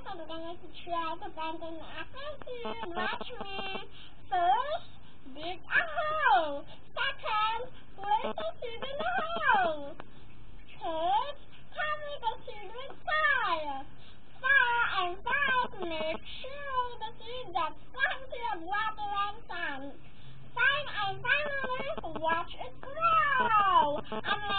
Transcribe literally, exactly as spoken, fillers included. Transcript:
guess I'm going to try to find an apple soon. Watch me. First, dig a hole. Second, place the seed in the hole. Third, cover the seed with soil. Four and five, make sure the seed gets plenty of water and sun. Five and finally, watch it grow. And